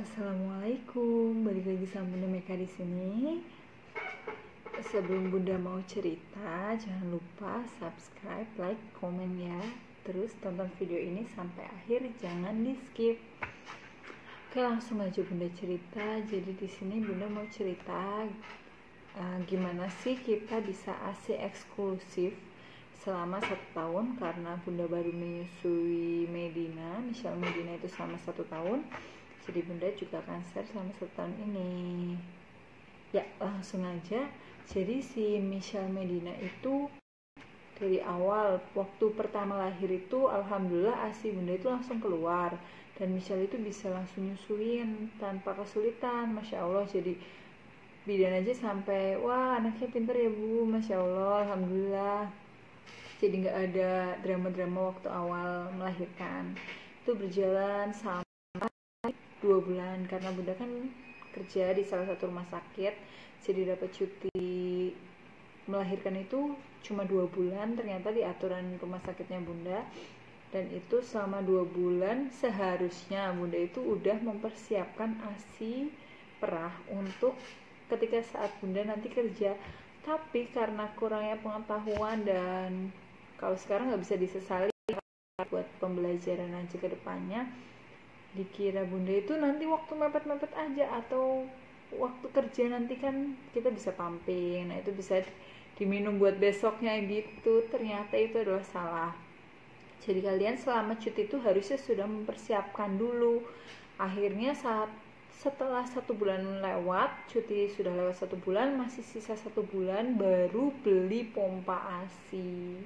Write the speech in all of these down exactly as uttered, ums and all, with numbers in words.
Assalamualaikum, balik lagi sama Bunda Meka di sini. Sebelum Bunda mau cerita, jangan lupa subscribe, like, komen ya. Terus tonton video ini sampai akhir, jangan di skip. Oke, langsung aja Bunda cerita. Jadi di sini Bunda mau cerita uh, gimana sih kita bisa A S I eksklusif selama satu tahun, karena Bunda baru menyusui Medina, Michelle Medina itu selama satu tahun. Jadi Bunda juga akan share selama satu tahun ini. Ya, langsung aja. Jadi si Michelle Medina itu dari awal waktu pertama lahir itu alhamdulillah A S I Bunda itu langsung keluar, dan Michelle itu bisa langsung nyusuin tanpa kesulitan, Masya Allah. Jadi bidan aja sampai, wah anaknya pinter ya Bu, Masya Allah, alhamdulillah. Jadi gak ada drama-drama waktu awal melahirkan. Itu berjalan sampai dua bulan, karena Bunda kan kerja di salah satu rumah sakit, jadi dapat cuti melahirkan itu cuma dua bulan ternyata di aturan rumah sakitnya Bunda. Dan itu selama dua bulan seharusnya Bunda itu udah mempersiapkan A S I perah untuk ketika saat Bunda nanti kerja. Tapi karena kurangnya pengetahuan, dan kalau sekarang nggak bisa disesali buat pembelajaran aja ke depannya, dikira Bunda itu nanti waktu mepet-mepet aja, atau waktu kerja nanti kan kita bisa pumping, nah itu bisa diminum buat besoknya gitu. Ternyata itu adalah salah. Jadi kalian selama cuti itu harusnya sudah mempersiapkan dulu. Akhirnya saat setelah satu bulan lewat, cuti sudah lewat satu bulan, masih sisa satu bulan, baru beli pompa A S I.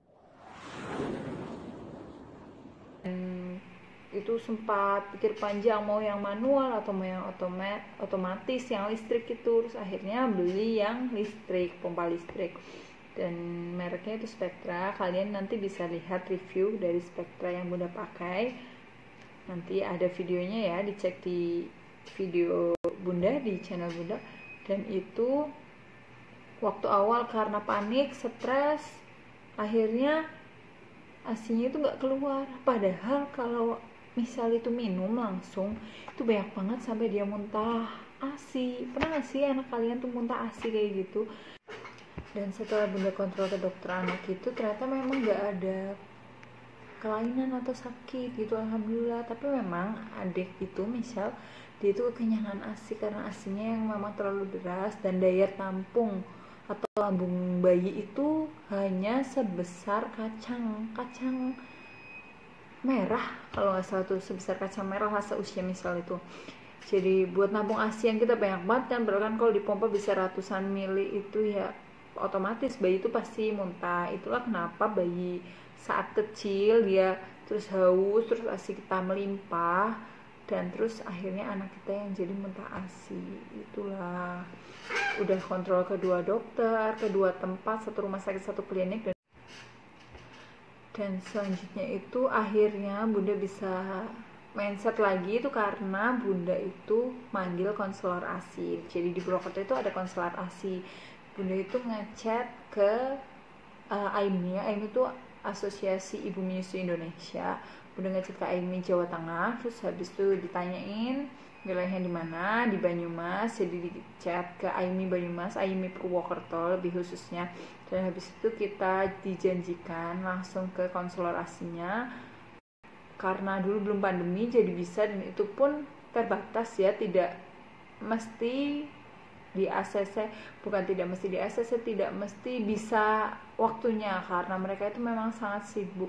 Hmm, itu sempat pikir panjang mau yang manual atau mau yang otoma- otomatis yang listrik itu. Terus akhirnya beli yang listrik, pompa listrik, dan mereknya itu Spectra. Kalian nanti bisa lihat review dari Spectra yang Bunda pakai, nanti ada videonya ya, dicek di video Bunda di channel Bunda. Dan itu waktu awal karena panik, stres, akhirnya A S I-nya itu gak keluar. Padahal kalau misal itu minum langsung itu banyak banget sampai dia muntah A S I. Pernah gak sih anak kalian tuh muntah A S I kayak gitu? Dan setelah Bunda kontrol ke dokter anak itu, ternyata memang gak ada kelainan atau sakit gitu, alhamdulillah. Tapi memang adik itu misal dia itu kekenyangan A S I karena A S I-nya yang memang terlalu deras, dan daya tampung atau lambung bayi itu hanya sebesar kacang kacang merah, kalau nggak salah tuh sebesar kacang merah rasa usia misal itu. Jadi buat nampung A S I yang kita banyak banget kan, berarti kan kalau dipompa bisa ratusan mili itu ya otomatis bayi itu pasti muntah. Itulah kenapa bayi saat kecil dia terus haus, terus A S I kita melimpah, dan terus akhirnya anak kita yang jadi muntah A S I. Itulah udah kontrol kedua dokter, kedua tempat, satu rumah sakit, satu klinik, dan dan selanjutnya itu akhirnya Bunda bisa mindset lagi itu karena Bunda itu manggil konselor A S I. Jadi di Purwokerto itu ada konselor A S I. Bunda itu ngechat ke uh, A I M I. A I M I itu Asosiasi Ibu Menyusui Indonesia. Bunda ngechat ke A I M I Jawa Tengah, terus habis itu ditanyain wilayahnya di mana, di Banyumas. Jadi di chat ke A I M I Banyumas, A I M I Purwokerto lebih khususnya. Dan habis itu kita dijanjikan langsung ke konselor A S I-nya, karena dulu belum pandemi jadi bisa, dan itu pun terbatas ya, tidak mesti di A C C, bukan tidak mesti di A C C, tidak mesti bisa waktunya, karena mereka itu memang sangat sibuk.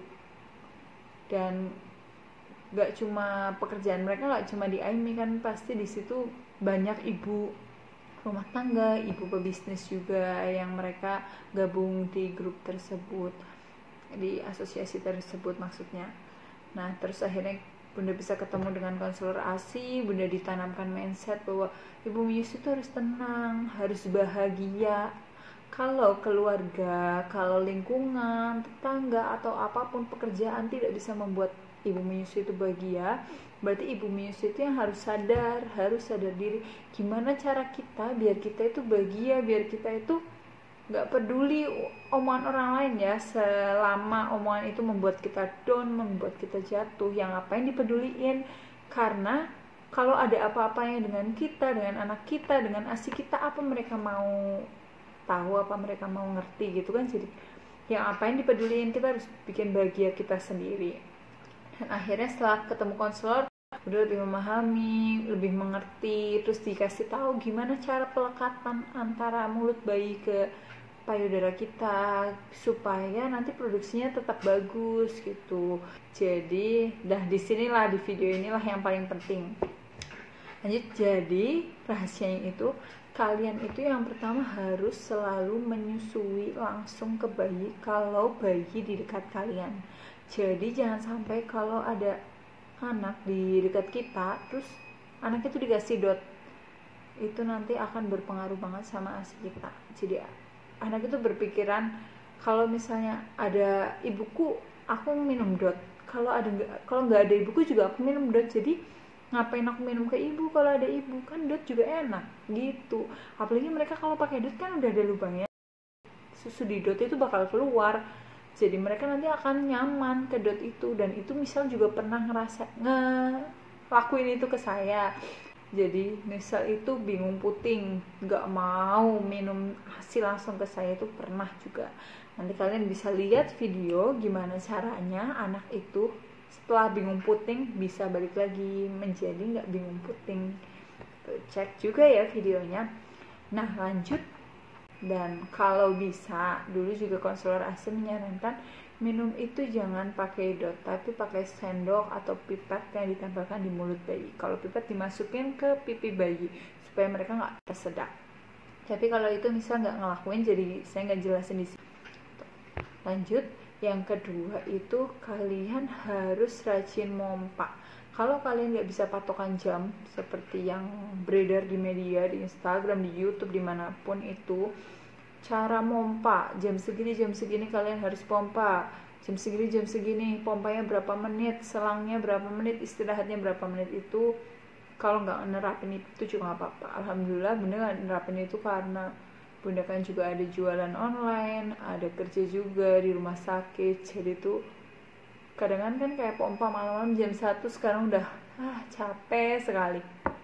Dan gak cuma pekerjaan mereka, gak cuma di A I M I kan, pasti di situ banyak ibu rumah tangga, ibu pebisnis juga yang mereka gabung di grup tersebut, di asosiasi tersebut maksudnya. Nah terus akhirnya Bunda bisa ketemu dengan konselor A S I. Bunda ditanamkan mindset bahwa ibu menyusui itu harus tenang, harus bahagia. Kalau keluarga, kalau lingkungan, tetangga, atau apapun pekerjaan tidak bisa membuat ibu menyusui itu bahagia, berarti ibu menyusui itu yang harus sadar, harus sadar diri. Gimana cara kita biar kita itu bahagia, biar kita itu gak peduli omongan orang lain ya, selama omongan itu membuat kita down, membuat kita jatuh, yang ngapain dipeduliin. Karena kalau ada apa-apanya dengan kita, dengan anak kita, dengan ASI kita, apa mereka mau tahu, apa mereka mau ngerti gitu kan. Jadi yang apa yang dipeduliin, kita harus bikin bahagia kita sendiri. Dan akhirnya setelah ketemu konselor udah lebih memahami, lebih mengerti, terus dikasih tahu gimana cara pelekatan antara mulut bayi ke payudara kita supaya nanti produksinya tetap bagus gitu. Jadi dah disinilah, di video inilah yang paling penting. Lanjut, jadi rahasianya itu kalian itu yang pertama harus selalu menyusui langsung ke bayi kalau bayi di dekat kalian. Jadi jangan sampai kalau ada anak di dekat kita terus anak itu dikasih dot, itu nanti akan berpengaruh banget sama ASI kita. Jadi anak itu berpikiran kalau misalnya ada ibuku aku minum dot, kalau ada kalau nggak ada ibuku juga aku minum dot, jadi ngapain aku minum ke ibu kalau ada ibu, kan dot juga enak gitu. Apalagi mereka kalau pakai dot kan udah ada lubangnya, susu di dot itu bakal keluar, jadi mereka nanti akan nyaman ke dot itu. Dan itu misal juga pernah ngerasa ngelakuin itu ke saya. Jadi misal itu bingung puting, gak mau minum hasil langsung ke saya, itu pernah juga. Nanti kalian bisa lihat video gimana caranya anak itu setelah bingung puting bisa balik lagi menjadi gak bingung puting. Cek juga ya videonya. Nah lanjut, dan kalau bisa, dulu juga konselor ASI menyarankan minum itu jangan pakai dot, tapi pakai sendok atau pipet yang ditempelkan di mulut bayi. Kalau pipet dimasukin ke pipi bayi supaya mereka nggak tersedak. Tapi kalau itu misal nggak ngelakuin, jadi saya nggak jelasin di sini. Lanjut, yang kedua itu kalian harus rajin mompa. Kalau kalian nggak bisa patokan jam seperti yang beredar di media, di Instagram, di YouTube, dimanapun itu, cara mompa jam segini jam segini kalian harus pompa, jam segini jam segini pompanya berapa menit, selangnya berapa menit, istirahatnya berapa menit, itu kalau nggak nerapin itu juga nggak apa-apa. Alhamdulillah bunda nggak nerapin itu karena bunda kan juga ada jualan online, ada kerja juga di rumah sakit, jadi tuh kadang kan kayak pompa malam-malam jam satu, sekarang udah ah capek sekali.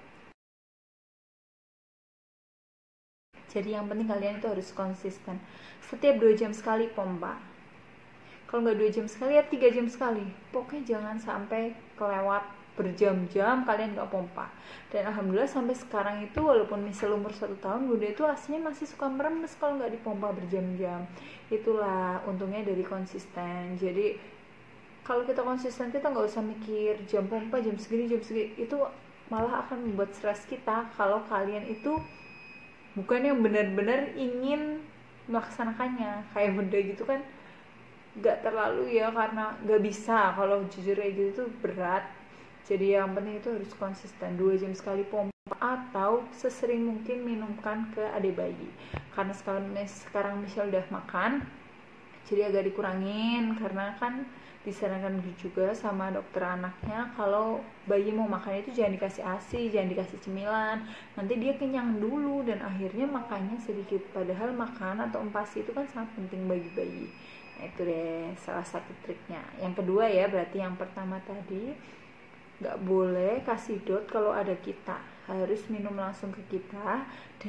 Jadi yang penting kalian itu harus konsisten. Setiap dua jam sekali pompa. Kalau nggak dua jam sekali ya tiga jam sekali. Pokoknya jangan sampai kelewat berjam-jam kalian nggak pompa. Dan alhamdulillah sampai sekarang itu walaupun misal umur satu tahun, bunda itu aslinya masih suka meremes kalau nggak dipompa berjam-jam. Itulah untungnya dari konsisten. Jadi kalau kita konsisten, kita nggak usah mikir jam pompa jam segini jam segini, itu malah akan membuat stres kita. Kalau kalian itu bukan yang benar-benar ingin melaksanakannya kayak bunda gitu kan, gak terlalu ya, karena gak bisa. Kalau jujur kayak gitu tuh berat. Jadi yang penting itu harus konsisten, dua jam sekali pompa atau sesering mungkin minumkan ke adik bayi. Karena sekarang, sekarang Michelle udah makan, jadi agak dikurangin, karena kan disarankan juga sama dokter anaknya kalau bayi mau makan itu jangan dikasih ASI, jangan dikasih cemilan, nanti dia kenyang dulu dan akhirnya makannya sedikit, padahal makan atau empasi itu kan sangat penting bagi bayi. Nah itu deh salah satu triknya. Yang kedua ya, berarti yang pertama tadi gak boleh kasih dot kalau ada kita, harus minum langsung ke kita. Dan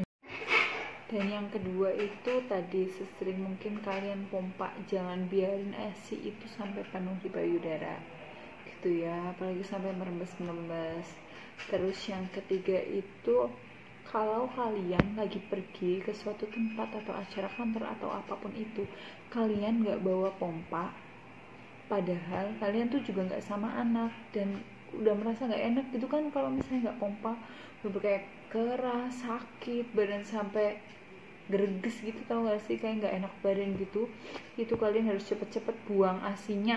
Dan yang kedua itu tadi sesering mungkin kalian pompa, jangan biarin ASI itu sampai penuh di payudara gitu ya, apalagi sampai merembes-merembes. Terus yang ketiga itu kalau kalian lagi pergi ke suatu tempat atau acara kantor atau apapun itu, kalian gak bawa pompa, padahal kalian tuh juga gak sama anak dan udah merasa gak enak gitu kan kalau misalnya gak pompa, udah kayak keras, sakit badan sampai greges gitu, tau gak sih, kayak nggak enak badan gitu. Itu kalian harus cepet-cepet buang asinya.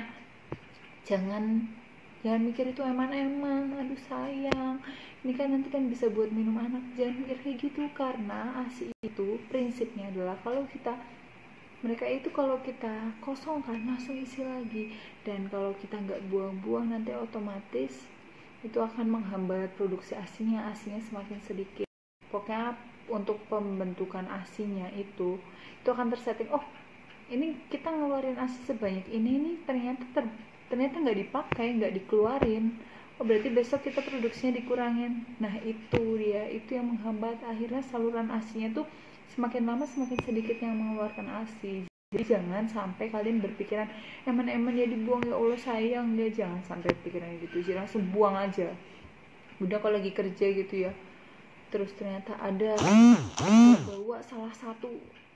Jangan jangan mikir itu eman-eman, aduh sayang, ini kan nanti kan bisa buat minum anak. Jangan mikir kayak gitu, karena asi itu prinsipnya adalah kalau kita mereka itu kalau kita kosong kan langsung isi lagi, dan kalau kita nggak buang-buang nanti otomatis itu akan menghambat produksi asinya, asinya semakin sedikit. Pokoknya untuk pembentukan asinya itu itu akan tersetting, oh ini kita ngeluarin asi sebanyak ini, ini ternyata ter, ternyata nggak dipakai, nggak dikeluarin, oh berarti besok kita produksinya dikurangin. Nah itu dia, itu yang menghambat, akhirnya saluran asinya tuh semakin lama semakin sedikit yang mengeluarkan asi. Jadi jangan sampai kalian berpikiran eman-eman ya dibuang, ya Allah sayang ya, jangan sampai pikiran gitu, jadi langsung buang aja. Udah kalau lagi kerja gitu ya, terus ternyata ada bawa salah satu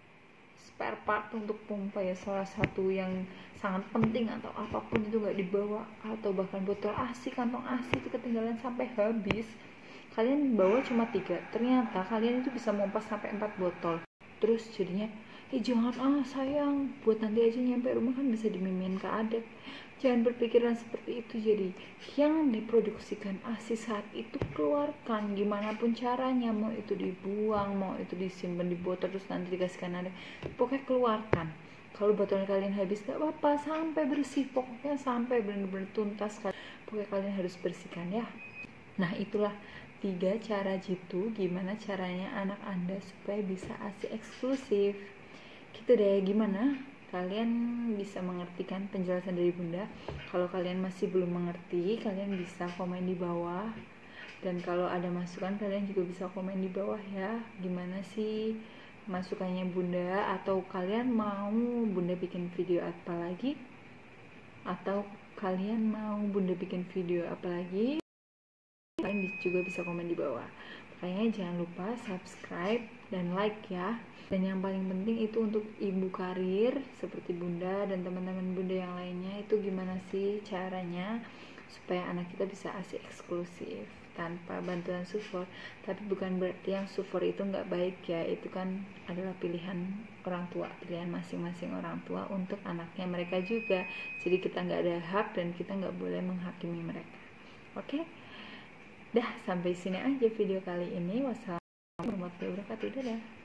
spare part untuk pompa ya, salah satu yang sangat penting atau apapun itu nggak dibawa, atau bahkan botol asi, kantong asi itu ketinggalan sampai habis, kalian bawa cuma tiga, ternyata kalian itu bisa mompas sampai empat botol. Terus jadinya eh jangan ah sayang, buat nanti aja nyampe rumah kan bisa dimimin ke adek. Jangan berpikiran seperti itu. Jadi yang diproduksikan asi saat itu keluarkan gimana pun caranya, mau itu dibuang, mau itu disimpan di botol terus nanti dikasihkan adek, pokoknya keluarkan. Kalau botol kalian habis gak apa-apa, sampai bersih, pokoknya sampai benar-benar tuntas, pokoknya kalian harus bersihkan ya. Nah itulah tiga cara jitu gimana caranya anak anda supaya bisa asi eksklusif gitu deh. Gimana kalian bisa mengerti kan penjelasan dari bunda? Kalau kalian masih belum mengerti, kalian bisa komen di bawah, dan kalau ada masukan kalian juga bisa komen di bawah ya, gimana sih masukannya bunda, atau kalian mau bunda bikin video apa lagi, atau kalian mau bunda bikin video apa lagi, kalian juga bisa komen di bawah. Makanya jangan lupa subscribe dan like ya. Dan yang paling penting itu untuk ibu karir seperti bunda dan teman-teman bunda yang lainnya, itu gimana sih caranya supaya anak kita bisa asi eksklusif tanpa bantuan support. Tapi bukan berarti yang support itu nggak baik ya, itu kan adalah pilihan orang tua, pilihan masing-masing orang tua untuk anaknya mereka juga. Jadi kita nggak ada hak dan kita nggak boleh menghakimi mereka. Oke? Dah, sampai sini aja video kali ini. Wassalamualaikum warahmatullahi wabarakatuh. Dadah.